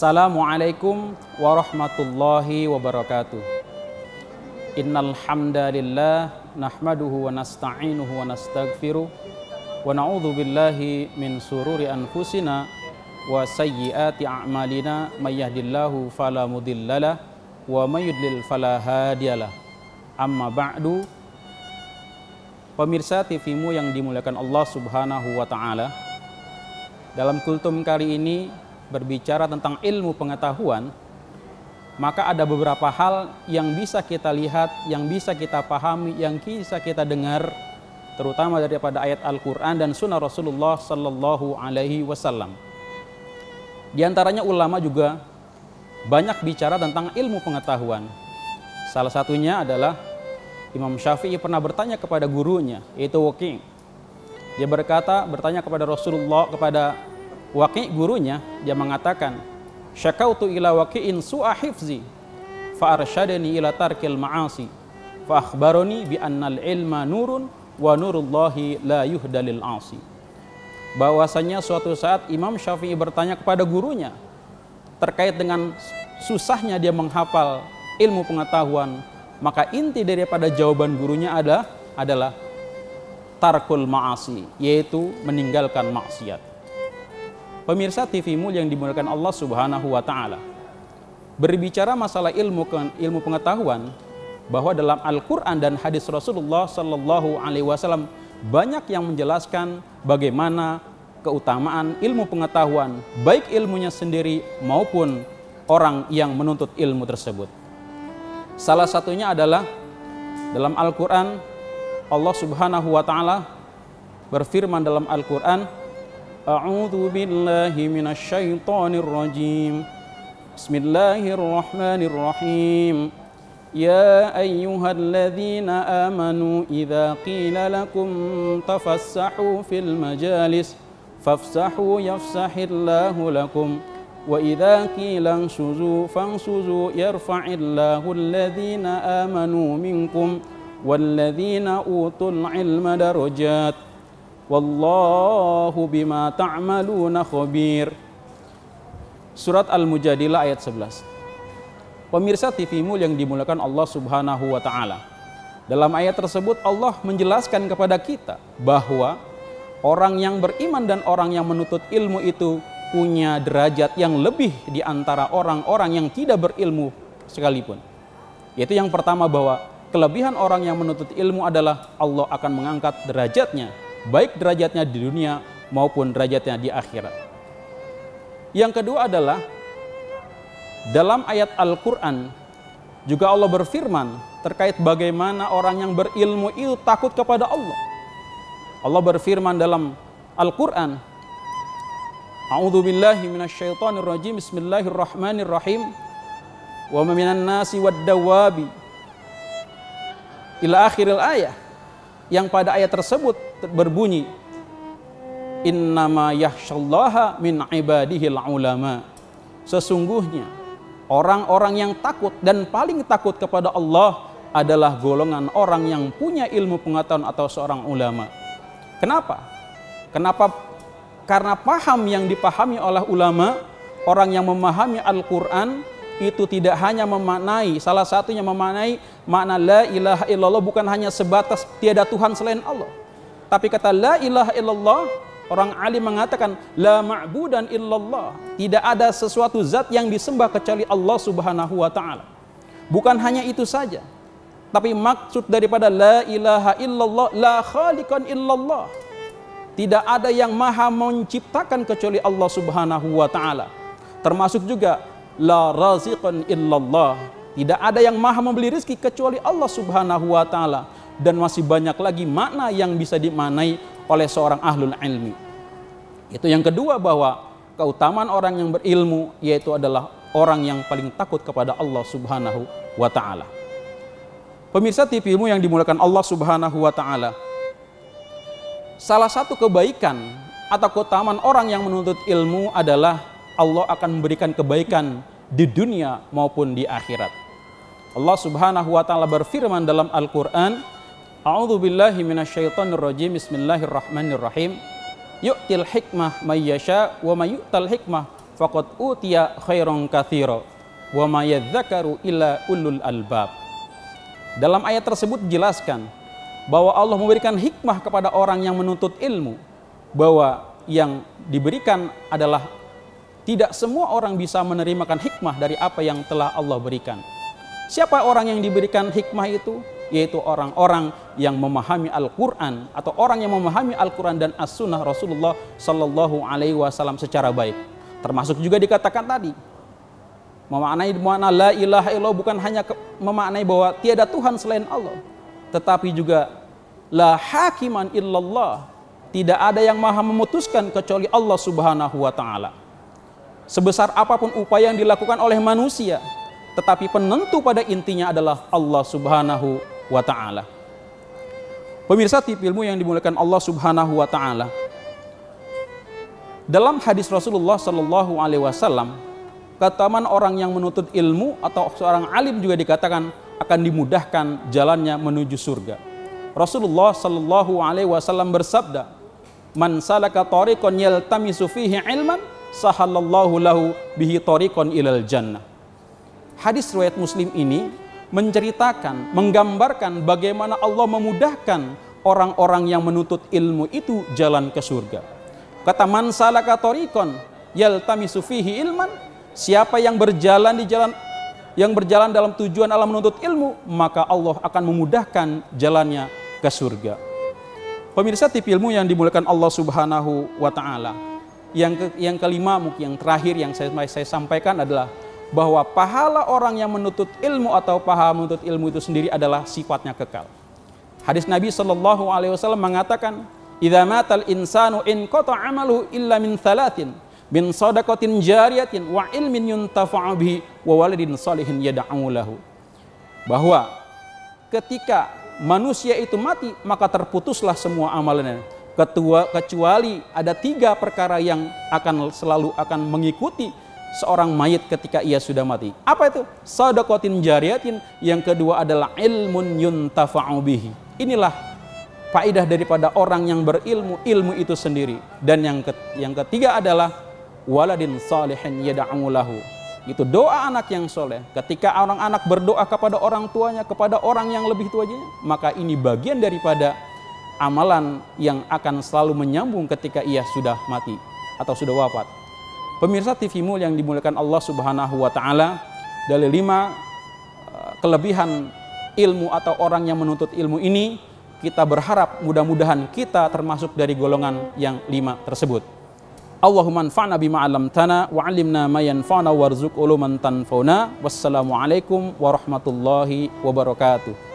Assalamualaikum warahmatullahi wabarakatuh. Innal hamdalillah nahmaduhu wa nasta'inuhu wa nastaghfiruh wa na'udzu billahi min sururi anfusina wa sayyiati a'malina may yahdihillahu fala mudhillalah wa may yudlil fala hadiyalah. Amma ba'du. Pemirsa TV-mu yang dimuliakan Allah Subhanahu wa taala, dalam kultum kali ini berbicara tentang ilmu pengetahuan, maka ada beberapa hal yang bisa kita lihat, yang bisa kita pahami, yang bisa kita dengar, terutama daripada ayat Al-Quran dan sunnah Rasulullah Sallallahu Alaihi Wasallam. Di antaranya ulama juga banyak bicara tentang ilmu pengetahuan. Salah satunya adalah Imam Syafi'i pernah bertanya kepada gurunya, yaitu Waki'. Dia bertanya kepada Rasulullah, kepada Waki' gurunya, dia mengatakan, syakautu ila waqi'in su'a hifzi fa arsyadani ila tarkil ma'asi fa akhbarani bi annal ilma nurun wa nurullahi la yuhdalil 'asi. Bahwasanya suatu saat Imam Syafi'i bertanya kepada gurunya terkait dengan susahnya dia menghafal ilmu pengetahuan, maka inti daripada jawaban gurunya adalah tarkul ma'asi, yaitu meninggalkan maksiat. Pemirsa TV-mu yang dimuliakan Allah Subhanahu wa taala, berbicara masalah ilmu pengetahuan, bahwa dalam Al-Qur'an dan hadis Rasulullah Sallallahu Alaihi Wasallam banyak yang menjelaskan bagaimana keutamaan ilmu pengetahuan, baik ilmunya sendiri maupun orang yang menuntut ilmu tersebut. Salah satunya adalah dalam Al-Qur'an, Allah Subhanahu wa taala berfirman dalam Al-Qur'an, A'udzu billahi minasy syaithanir rajim. Bismillahirrahmanirrahim. Ya ayyuhalladzina amanu idza qila lakum tafassahu fil majalis fafsahu yafsahillahu lakum wa idza qila anshuzu fanshuzu yarfa'illahu alladzina amanu minkum walladzina utul ilma darajat. Wallahu bima ta'maluna khabir. Surat Al-Mujadilah ayat 11. Pemirsa TV-mu yang dimuliakan Allah Subhanahu wa taala, dalam ayat tersebut Allah menjelaskan kepada kita bahwa orang yang beriman dan orang yang menuntut ilmu itu punya derajat yang lebih di antara orang-orang yang tidak berilmu sekalipun. Yaitu yang pertama, bahwa kelebihan orang yang menuntut ilmu adalah Allah akan mengangkat derajatnya, baik derajatnya di dunia maupun derajatnya di akhirat. Yang kedua adalah dalam ayat Al-Quran juga Allah berfirman terkait bagaimana orang yang berilmu itu takut kepada Allah. Allah berfirman dalam Al-Quran, A'udzu billahi minasyaitonir rajim. Bismillahirrahmanirrahim. Wa minan nasi wad-dawabi ila akhiril ayah, yang pada ayat tersebut berbunyi, innama yakhsyallaha min ibadihil ulama. Sesungguhnya orang-orang yang takut dan paling takut kepada Allah adalah golongan orang yang punya ilmu pengetahuan atau seorang ulama. Kenapa? Karena paham yang dipahami oleh ulama, orang yang memahami Al-Quran itu tidak hanya memaknai, salah satunya memaknai makna la ilaha illallah bukan hanya sebatas tiada Tuhan selain Allah. Tapi kata la ilaha illallah, orang alim mengatakan la ma'budan illallah, tidak ada sesuatu zat yang disembah kecuali Allah Subhanahu wa taala. Bukan hanya itu saja, tapi maksud daripada la ilaha illallah la khaliqan illallah, tidak ada yang maha menciptakan kecuali Allah Subhanahu wa taala. Termasuk juga la raziqan illallah, tidak ada yang maha memberi rezeki kecuali Allah Subhanahu wa taala. Dan masih banyak lagi makna yang bisa dimaknai oleh seorang ahlul ilmi. Itu yang kedua, bahwa keutamaan orang yang berilmu yaitu adalah orang yang paling takut kepada Allah Subhanahu wa taala. Pemirsa TV-mu yang dimuliakan Allah Subhanahu wa taala, salah satu kebaikan atau keutamaan orang yang menuntut ilmu adalah Allah akan memberikan kebaikan di dunia maupun di akhirat. Allah Subhanahu wa taala berfirman dalam Al-Qur'an, A'udzu billahi minasyaitonir rajim. Bismillahirrahmanirrahim. Yu'til hikmah may yasha wa may yu'tal hikmah faqad utiya khairan katsira wa ma yadzakaru illa ulul albab. Dalam ayat tersebut dijelaskan bahwa Allah memberikan hikmah kepada orang yang menuntut ilmu, bahwa yang diberikan adalah tidak semua orang bisa menerimakan hikmah dari apa yang telah Allah berikan. Siapa orang yang diberikan hikmah itu? Yaitu orang-orang yang memahami Al-Quran, atau orang yang memahami Al-Quran dan As-Sunnah Rasulullah Sallallahu Alaihi Wasallam secara baik. Termasuk juga dikatakan tadi, memaknai makna la ilaha illallah bukan hanya memaknai bahwa tiada Tuhan selain Allah, tetapi juga la hakiman illallah, tidak ada yang maha memutuskan kecuali Allah Subhanahu wa Ta'ala. Sebesar apapun upaya yang dilakukan oleh manusia, tetapi penentu pada intinya adalah Allah Subhanahu wa Ta'ala. Pemirsa TV ilmu yang dimuliakan Allah Subhanahu wa Ta'ala, dalam hadis Rasulullah Sallallahu Alaihi Wasallam, kataman orang yang menuntut ilmu atau seorang alim juga dikatakan akan dimudahkan jalannya menuju surga. Rasulullah Sallallahu Alaihi Wasallam bersabda, "Man salaka tariqan yaltamisu fihi ilman, sahalallahu lahu bihi tariqan ilal jannah." Hadis riwayat Muslim ini menceritakan, menggambarkan bagaimana Allah memudahkan orang-orang yang menuntut ilmu itu jalan ke surga. Kata man salaka tariqan yaltamisu fihi ilman, siapa yang berjalan dalam tujuan alam menuntut ilmu, maka Allah akan memudahkan jalannya ke surga. Pemirsa TV ilmu yang dimuliakan Allah Subhanahu wa Ta'ala, yang kelima, mungkin yang terakhir yang saya sampaikan adalah bahwa pahala orang yang menuntut ilmu atau pahala menuntut ilmu itu sendiri adalah sifatnya kekal. Hadis Nabi Sallallahu Alaihi Wasallam mengatakan, "Idza matal insanu in qata amalu illa min thalathin, bin sadaqatin jariyatin wa ilmin yuntafa'u bihi wa waladin salihin yad'u lahu." Bahwa ketika manusia itu mati, maka terputuslah semua amalannya, kecuali ada 3 perkara yang selalu akan mengikuti seorang mayit ketika ia sudah mati. Apa itu? Sadaqatin jariyatin, yang kedua adalah ilmun yuntafa'u bihi. Inilah faedah daripada orang yang berilmu, ilmu itu sendiri. Dan yang ketiga adalah waladin salihin yad'u lahu. Itu doa anak yang soleh. Ketika orang anak berdoa kepada orang tuanya, kepada orang yang lebih tuanya, maka ini bagian daripada amalan yang akan selalu menyambung ketika ia sudah mati atau sudah wafat. Pemirsa TV-mu yang dimuliakan Allah Subhanahu wa Ta'ala, dari 5 kelebihan ilmu atau orang yang menuntut ilmu ini, kita berharap mudah-mudahan kita termasuk dari golongan yang 5 tersebut. Allahumma anfa'na bima 'allamtana wa 'allimna ma yanfa'una warzuq uluman tanfa'una. Wassalamualaikum warahmatullahi wabarakatuh.